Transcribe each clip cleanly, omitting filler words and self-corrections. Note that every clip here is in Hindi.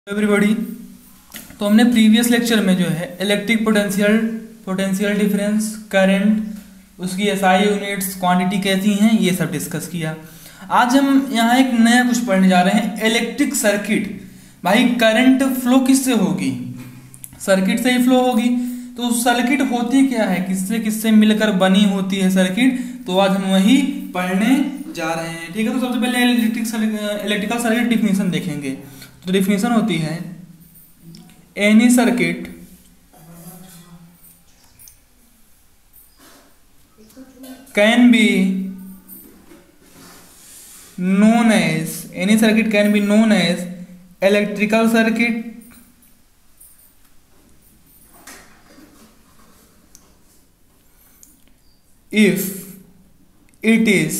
एवरीबॉडी। तो हमने प्रीवियस लेक्चर में जो है इलेक्ट्रिक पोटेंशियल डिफरेंस, करंट, उसकी एसआई यूनिट्स, क्वांटिटी कैसी हैं, ये सब डिस्कस किया। आज हम यहाँ एक नया कुछ पढ़ने जा रहे हैं, इलेक्ट्रिक सर्किट। भाई करंट फ्लो किससे होगी? सर्किट से ही फ्लो होगी। तो सर्किट होती क्या है, किससे किससे मिलकर बनी होती है सर्किट, तो आज हम वही पढ़ने जा रहे हैं। ठीक है, तो सबसे पहले इलेक्ट्रिकल सर्किट डिफिनीशन देखेंगे। तो डिफिनीशन होती है any circuit can be known as electrical circuit if it is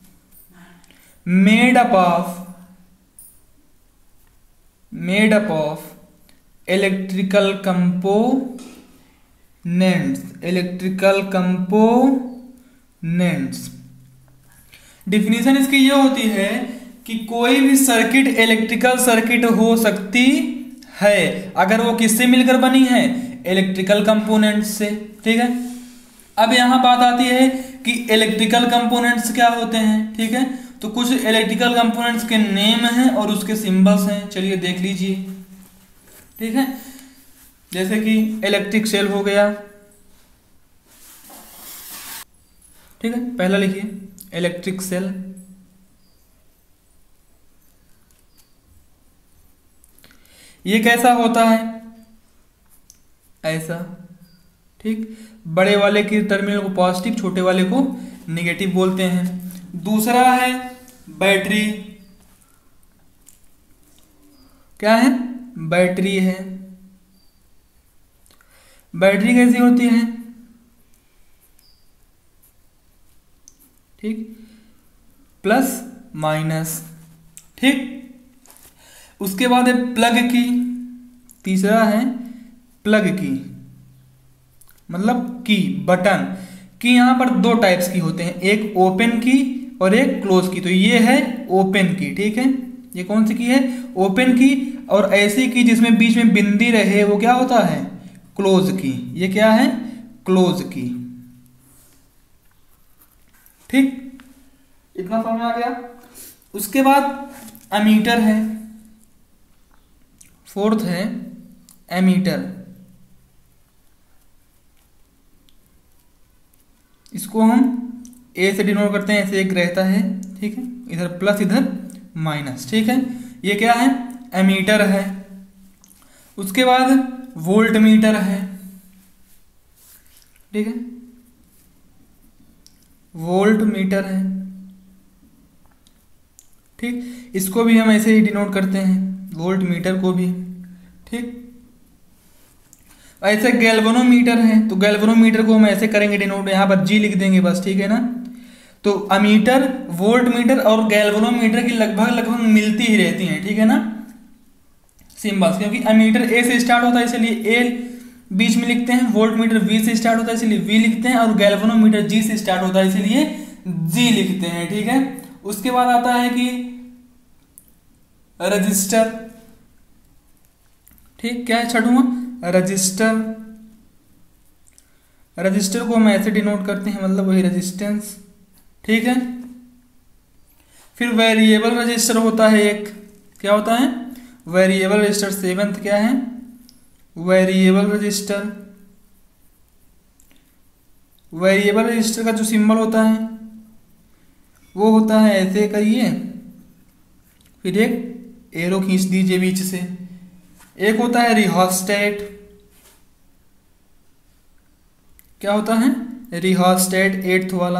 made up of electrical components। Definition इसकी ये होती है कि कोई भी सर्किट इलेक्ट्रिकल सर्किट हो सकती है अगर वो किससे मिलकर बनी है, इलेक्ट्रिकल कंपोनेंट्स से। ठीक है, अब यहां बात आती है कि इलेक्ट्रिकल कंपोनेंट्स क्या होते हैं। ठीक है, तो कुछ इलेक्ट्रिकल कंपोनेंट्स के नेम हैं और उसके सिंबल्स हैं, चलिए देख लीजिए। ठीक है, जैसे कि इलेक्ट्रिक सेल हो गया। ठीक है, पहला लिखिए इलेक्ट्रिक सेल। ये कैसा होता है? ऐसा। ठीक, बड़े वाले के टर्मिनल को पॉजिटिव, छोटे वाले को नेगेटिव बोलते हैं। दूसरा है बैटरी। क्या है? बैटरी है। बैटरी कैसी होती है? ठीक, प्लस माइनस। ठीक, उसके बाद है प्लग की। तीसरा है प्लग की, मतलब की, बटन की। यहां पर दो टाइप्स की होते हैं, एक ओपन की और एक क्लोज की। तो ये है ओपन की। ठीक है, ये कौन सी की है? ओपन की। और ऐसी की जिसमें बीच में बिंदी रहे वो क्या होता है? क्लोज की। ये क्या है? क्लोज की। ठीक, इतना समझ में आ गया। उसके बाद एमीटर है। फोर्थ है एमीटर। इसको हम ए से डिनोट करते हैं, ऐसे एक रहता है। ठीक है, इधर प्लस इधर माइनस। ठीक है, ये क्या है? एमीटर है। उसके बाद वोल्ट मीटर है। ठीक है, वोल्ट मीटर है। ठीक, इसको भी हम ऐसे ही डिनोट करते हैं, वोल्ट मीटर को भी। ठीक, ऐसे गैल्वेनोमीटर है। तो गैल्वेनोमीटर को हम ऐसे करेंगे डिनोट, यहां पर जी लिख देंगे बस। ठीक है ना, तो अमीटर, वोल्ट मीटर और गैल्वेनोमीटर की लगभग मिलती ही रहती हैं। ठीक है ना, सिंबल्स, क्योंकि अमीटर ए से स्टार्ट होता है इसलिए ए बीच में लिखते हैं, वोल्ट मीटर वी से स्टार्ट होता है इसलिए वी लिखते हैं, और गैल्वेनोमीटर जी से स्टार्ट होता है इसलिए जी लिखते हैं। ठीक है, उसके बाद आता है कि रजिस्टर। ठीक, क्या है छठवां? रजिस्टर। रजिस्टर को हम ऐसे डिनोट करते हैं, मतलब वही रेजिस्टेंस। ठीक है, फिर वेरिएबल रजिस्टर होता है एक। क्या होता है? Variable resistor. सेवंथ क्या है? Variable resistor. वेरिएबल रजिस्टर का जो सिंबल होता है वो होता है ऐसे करिए, फिर एक एरो खींच दीजिए बीच से। एक होता है रिहोस्टेट। क्या होता है? रिहोस्टेट, एट्थ वाला।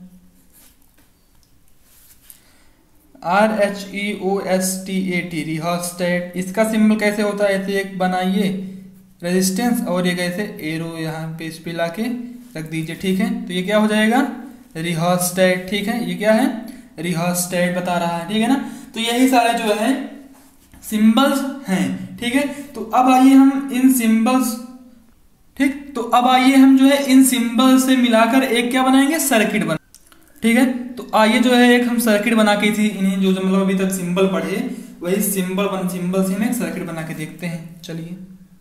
RHEOSTAT, rheostat. इसका सिंबल कैसे होता है? ऐसे एक बनाइए रेजिस्टेंस और ये कैसे एरो यहाँ पे इस पे लाके रख दीजिए। ठीक है, तो ये क्या हो जाएगा? रिहोस्टेट। ठीक है, ये क्या है? रिहोस्टेट बता रहा है। ठीक है ना, तो यही सारे जो है सिंबल्स हैं। ठीक है, तो अब आइए हम इन सिंबल्स, ठीक, तो अब आइए हम जो है इन सिंबल से मिलाकर एक क्या बनाएंगे? सर्किट बना। ठीक है, तो आइए जो है एक हम सर्किट बना के थी, इन्हें जो मतलब अभी तक सिंबल पढ़े वही सिंबल से हम एक सर्किट बना के देखते हैं। चलिए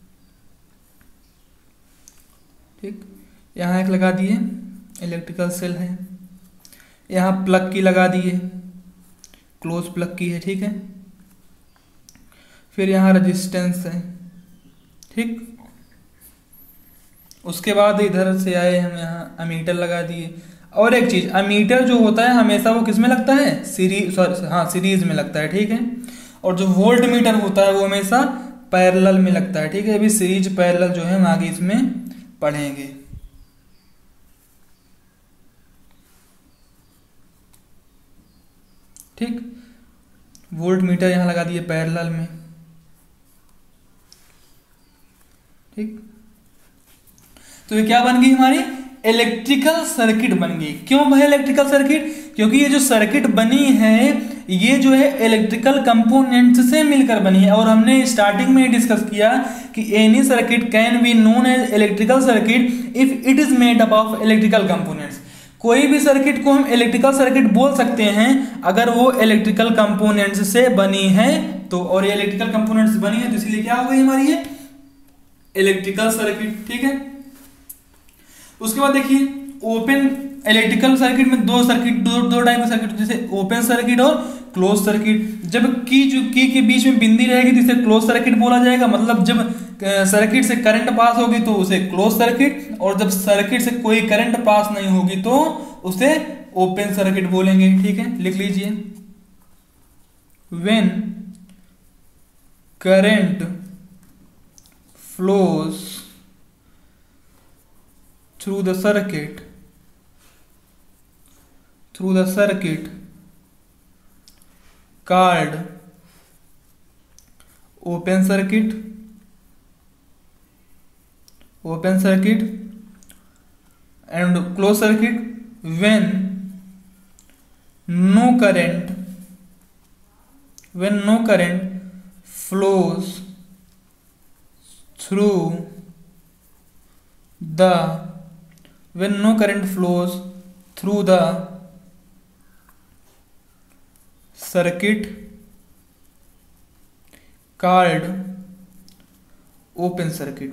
ठीक, यहाँ एक लगा दिए, इलेक्ट्रिकल सेल है, यहाँ प्लग की लगा दिए, क्लोज प्लग की है, ठीक है। फिर यहाँ रेजिस्टेंस है, ठीक। उसके बाद इधर से आए हम, यहाँ अमीटर लगा दिए। और एक चीज, अमीटर जो होता है हमेशा वो किस में लगता है, सीरीज में लगता है, ठीक है। और जो वोल्ट मीटर होता है वो हमेशा पैरेलल में लगता है, ठीक है। अभी सीरीज पैरेलल जो है हम आगे इसमें पढ़ेंगे। ठीक, वोल्ट मीटर यहां लगा दिए पैरेलल में, ठीक। तो ये क्या बन गई हमारी, इलेक्ट्रिकल सर्किट बन गई। क्यों भाई इलेक्ट्रिकल सर्किट, क्योंकि ये जो सर्किट बनी है ये जो है इलेक्ट्रिकल कंपोनेंट्स से मिलकर बनी है। और हमने स्टार्टिंग में डिस्कस किया कि any circuit can be known as electrical circuit if it is made up of electrical components. कोई भी सर्किट को हम इलेक्ट्रिकल सर्किट बोल सकते हैं अगर वो इलेक्ट्रिकल कंपोनेंट्स से बनी है तो। और ये इलेक्ट्रिकल कंपोनेंट्स बनी है तो इसलिए क्या हो गई हमारी ये इलेक्ट्रिकल सर्किट, ठीक है। उसके बाद देखिए ओपन इलेक्ट्रिकल सर्किट में दो टाइप के सर्किट, जैसे ओपन सर्किट और क्लोज सर्किट। जब की के बीच में बिंदी रहेगी तो इसे क्लोज सर्किट बोला जाएगा, मतलब जब सर्किट से करंट पास होगी तो उसे क्लोज सर्किट, और जब सर्किट से कोई करंट पास नहीं होगी तो उसे ओपन सर्किट बोलेंगे, ठीक है। लिख लीजिए, when current flows through the circuit called open circuit and closed circuit, when no current flows through the circuit called open circuit,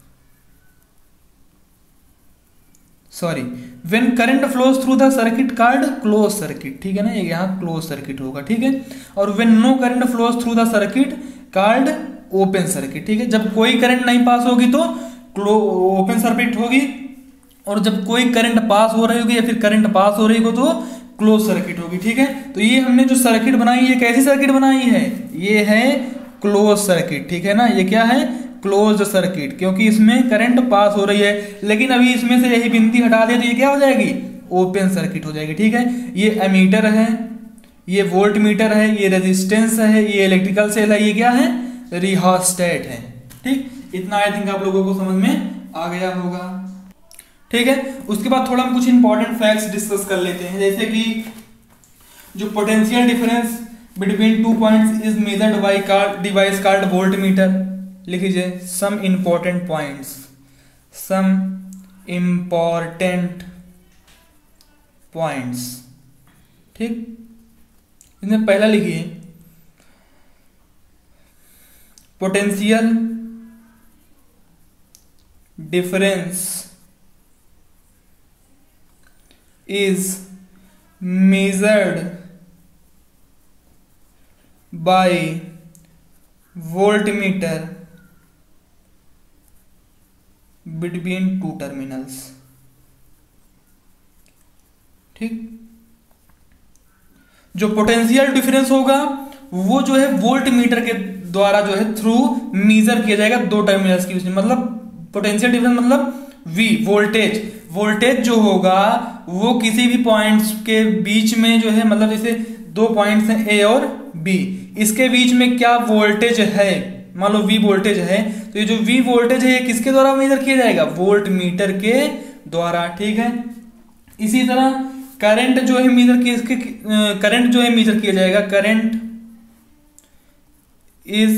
when current flows through the circuit called closed circuit, ठीक है ना, ये यहाँ क्लोज सर्किट होगा, ठीक है। और when no current flows through the circuit called open circuit, ठीक है। जब कोई करंट नहीं पास होगी तो ओपन सर्किट होगी, और जब कोई करंट पास हो रही होगी या फिर करंट पास हो रही हो तो क्लोज सर्किट होगी, ठीक है। तो ये हमने जो सर्किट बनाई है कैसी सर्किट बनाई है, ये है क्लोज सर्किट, ठीक है ना। ये क्या है, क्लोज सर्किट, क्योंकि इसमें करंट पास हो रही है। लेकिन अभी इसमें से यही बिंदी हटा दे तो ये क्या हो जाएगी, ओपन सर्किट हो जाएगी, ठीक है। ये एमीटर है, ये वोल्ट मीटर है, ये रेजिस्टेंस है, ये इलेक्ट्रिकल सेल है, ये क्या है, रिहोस्टेट है, ठीक। इतना आई थिंक आप लोगों को समझ में आ गया होगा, ठीक है। उसके बाद थोड़ा हम कुछ इंपॉर्टेंट फैक्ट्स डिस्कस कर लेते हैं, जैसे कि जो potential difference between 2 points is measured by device called voltmeter. लिख लीजिए सम इंपॉर्टेंट पॉइंट्स, ठीक। इसमें पहला लिखिए potential difference is measured by voltmeter between two terminals, ठीक। जो पोटेंशियल डिफरेंस होगा वो जो है वोल्ट मीटर के द्वारा जो है थ्रू मेजर किया जाएगा दो टर्मिनल्स के बीच में। मतलब पोटेंशियल डिफरेंस मतलब V वोल्टेज जो होगा वो किसी भी पॉइंट्स के बीच में जो है, मतलब जैसे दो पॉइंट्स हैं A और B, इसके बीच में क्या वोल्टेज है, मान लो V वोल्टेज है, तो ये जो V वोल्टेज है ये किसके द्वारा मेजर किया जाएगा, वोल्ट मीटर के द्वारा, ठीक है। इसी तरह करंट जो है मेजर किया जाएगा, current is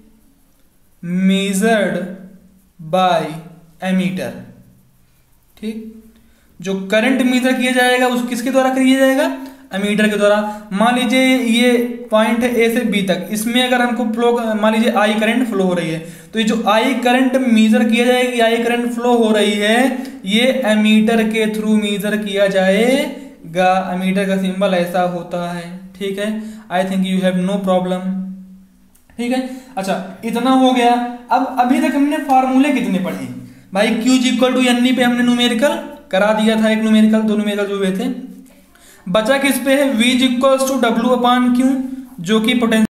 measured by ammeter, ठीक। जो करंट मेजर किया जाएगा उस किसके द्वारा किया जाएगा, एमीटर के द्वारा। मान लीजिए ये पॉइंट है ए से बी तक, इसमें अगर हमको फ्लो, मान लीजिए आई करंट फ्लो हो रही है, तो ये जो आई करंट मेजर किया जाएगी, आई करंट फ्लो हो रही है, ये एमीटर के थ्रू मेजर किया जाएगा। एमीटर का सिंबल ऐसा होता है, ठीक है। I think you have no problem, ठीक है। अच्छा, इतना हो गया। अब अभी तक हमने फॉर्मूले कितने पढ़े भाई? Q इक्वल टू एन पे हमने न्यूमेरिकल करा दिया था, एक न्यूमेरिकल, दो न्यूमेरिकल जो हुए थे। बचा किस पे है? V equal to W upon Q, जो कि पोटेंशियल